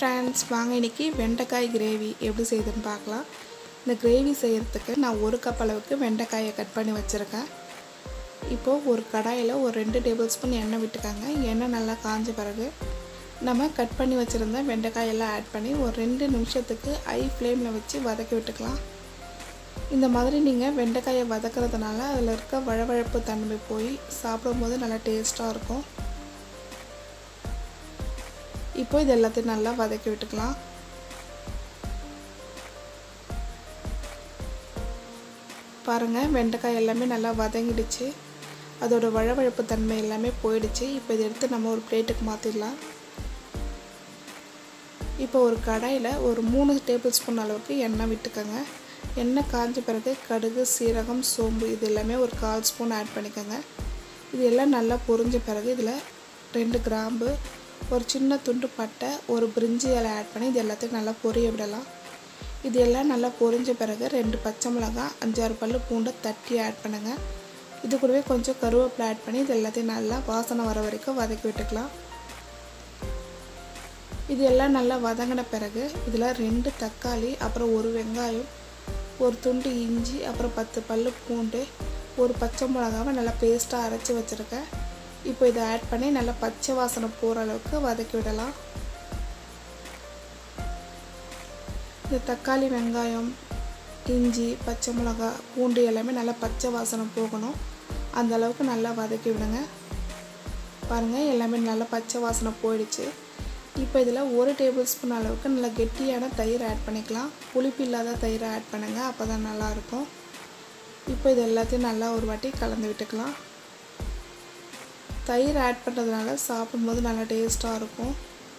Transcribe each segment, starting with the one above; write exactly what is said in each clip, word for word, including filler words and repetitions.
friends, வாங்க இன்னைக்கு வெண்டைக்காய் கிரேவி எப்படி செய்யுதுன்னு பார்க்கலாம். இந்த கிரேவி செய்யறதுக்கு நான் ஒரு கப் அளவுக்கு வெண்டைக்காயை கட் பண்ணி வச்சிருக்கேன். இப்போ ஒரு கடாயில் ஒரு ரெண்டு டேபிள் ஸ்பூன் எண்ணெய் விட்டுக்கோங்க. எண்ணெய் நல்லா காஞ்ச பிறகு நம்ம கட் பண்ணி வச்சுருந்த வெண்டைக்காயெல்லாம் ஆட் பண்ணி ஒரு ரெண்டு நிமிஷத்துக்கு ஹை ஃப்ளேமில் வச்சு வதக்கி விட்டுக்கலாம். இந்த மாதிரி நீங்கள் வெண்டைக்காயை வதக்கிறதுனால அதில் இருக்க வழவழப்பு தன்மை போய் சாப்பிடும்போது நல்லா டேஸ்ட்டாக இருக்கும். இப்போ இது எல்லாத்தையும் நல்லா வதக்கி விட்டுக்கலாம். பாருங்கள், வெண்டைக்காய் எல்லாமே நல்லா வதங்கிடுச்சு. அதோட வழவழப்பு தன்மை எல்லாமே போயிடுச்சு. இப்போ இதை எடுத்து நம்ம ஒரு பிளேட்டுக்கு மாற்றிடலாம். இப்போ ஒரு கடாயில் ஒரு மூணு டேபிள் ஸ்பூன் அளவுக்கு எண்ணெய் விட்டுக்கோங்க. எண்ணெய் காஞ்ச பிறகு கடுகு, சீரகம், சோம்பு இது எல்லாமே ஒரு கால் ஸ்பூன் ஆட் பண்ணிக்கோங்க. இது எல்லாம் நல்லா பொரிஞ்ச பிறகு இதில் ரெண்டு கிராம்பு, ஒரு சின்ன துண்டு பட்டை, ஒரு பிரிஞ்சி இலை ஆட் பண்ணி இது எல்லாத்தையும் நல்லா பொரிய விடலாம். இது எல்லாம் நல்லா பொரிஞ்ச பிறகு ரெண்டு பச்சை மிளகாய், அஞ்சாறு பல்லு பூண்டை தட்டி ஆட் பண்ணுங்கள். இது கூடவே கொஞ்சம் கருவேப்பிலை ஆட் பண்ணி இது எல்லாத்தையும் நல்லா வாசனை வர வரைக்கும் வதக்கி விட்டுக்கலாம். இது எல்லாம் நல்லா வதங்கின பிறகு இதில் ரெண்டு தக்காளி, அப்புறம் ஒரு வெங்காயம், ஒரு துண்டு இஞ்சி, அப்புறம் பத்து பல்லு பூண்டு, ஒரு பச்சை மிளகாவை நல்லா பேஸ்ட்டாக அரைச்சி வச்சுருக்கேன். இப்போ இதை ஆட் பண்ணி நல்லா பச்சை வாசனை போகிற அளவுக்கு வதக்கி விடலாம். இந்த தக்காளி, வெங்காயம், இஞ்சி, பச்சை மிளகாய், பூண்டு எல்லாமே நல்லா பச்சை வாசனை போகணும். அந்த அளவுக்கு நல்லா வதக்கி விடுங்க. பாருங்கள், எல்லாமே நல்லா பச்சை வாசனை போயிடுச்சு. இப்போ இதில் ஒரு டேபிள் ஸ்பூன் அளவுக்கு நல்லா கெட்டியான தயிர் ஆட் பண்ணிக்கலாம். புளிப்பு இல்லாத தயிரை ஆட் பண்ணுங்கள், அப்போ தான் நல்லாயிருக்கும். இப்போ இது எல்லாத்தையும் நல்லா ஒரு வாட்டி கலந்து விட்டுக்கலாம். தயிர் ஆட் பண்ணுறதுனால சாப்பிடும்போது நல்லா டேஸ்ட்டாக இருக்கும்.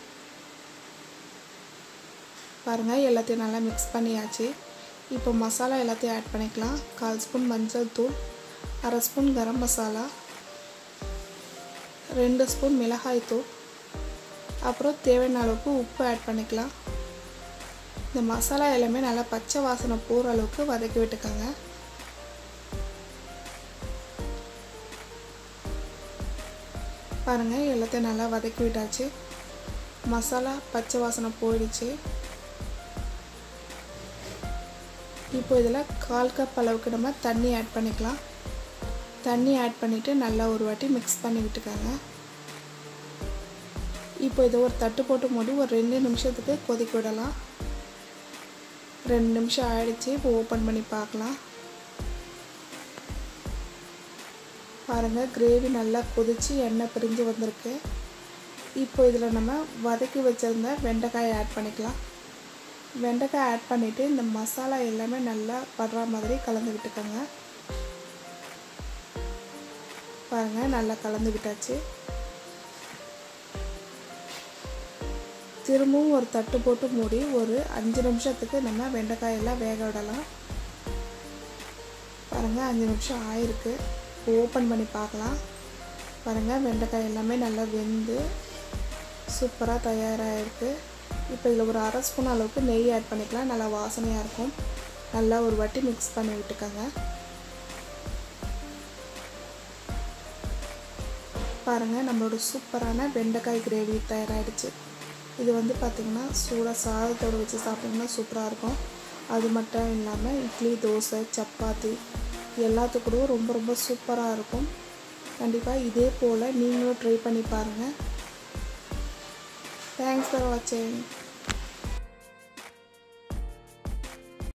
பாருங்கள், எல்லாத்தையும் நல்லா மிக்ஸ் பண்ணியாச்சு. இப்போ மசாலா எல்லாத்தையும் ஆட் பண்ணிக்கலாம். கால் ஸ்பூன் மஞ்சள் தூள், அரை ஸ்பூன் கரம் மசாலா, ரெண்டு ஸ்பூன் மிளகாய் தூள், அப்புறம் தேவையான அளவுக்கு உப்பு ஆட் பண்ணிக்கலாம். இந்த மசாலா எல்லாமே நல்லா பச்சை வாசனை போகிற அளவுக்கு வதக்கி விட்டுக்கோங்க. பாருங்கள், எல்லாத்தையும் நல்லா வதக்கி விட்டாச்சு. மசாலா பச்சை வாசனை போயிடுச்சு. இப்போ இதில் கால் கப் அளவுக்கு நம்ம தண்ணி ஆட் பண்ணிக்கலாம். தண்ணி ஆட் பண்ணிவிட்டு நல்லா ஒரு வாட்டி மிக்ஸ் பண்ணி விட்டுக்கோங்க. இப்போ இதை ஒரு தட்டு போட்டு மூடி ஒரு ரெண்டு நிமிஷத்துக்கு கொதிக்க விடலாம். ரெண்டு நிமிஷம் ஆயிடுச்சு. இப்போ ஓப்பன் பண்ணி பார்க்கலாம். பாருங்கள், கிரேவி நல்லா கொதித்து எண்ணெய் பிரிஞ்சு வந்திருக்கு. இப்போ இதில் நம்ம வதக்கி வச்சுருந்த வெண்டைக்காயை ஆட் பண்ணிக்கலாம். வெண்டைக்காய் ஆட் பண்ணிவிட்டு இந்த மசாலா எல்லாமே நல்லா படுற மாதிரி கலந்து விட்டுக்கோங்க. பாருங்கள், நல்லா கலந்து விட்டாச்சு. திரும்பவும் ஒரு தட்டு போட்டு மூடி ஒரு அஞ்சு நிமிஷத்துக்கு நம்ம வெண்டைக்காயெல்லாம் வேக விடலாம். பாருங்கள், அஞ்சு நிமிஷம் ஆயிருக்கு. ஓப்பன் பண்ணி பார்க்கலாம். பாருங்கள், வெண்டைக்காய் எல்லாமே நல்லா வெந்து சூப்பராக தயாராகிருக்கு. இப்போ இதில் ஒரு அரை ஸ்பூன் அளவுக்கு நெய் ஆட் பண்ணிக்கலாம். நல்லா வாசனையாக இருக்கும். நல்லா ஒரு வாட்டி மிக்ஸ் பண்ணி விட்டுக்கோங்க. பாருங்கள், நம்மளோட சூப்பரான வெண்டைக்காய் கிரேவி தயாராகிடுச்சு. இது வந்து பார்த்திங்கன்னா சூடாக சாதத்தோடு வச்சு சாப்பிட்டிங்கன்னா சூப்பராக இருக்கும். அது மட்டும் இல்லாமல் இட்லி, தோசை, சப்பாத்தி எல்லாத்துக்கூடவும் ரொம்ப ரொம்ப சூப்பராக இருக்கும். கண்டிப்பாக இதே போல் நீங்களும் ட்ரை பண்ணி பாருங்கள். தேங்க்ஸ் ஃபார் வாட்சிங்.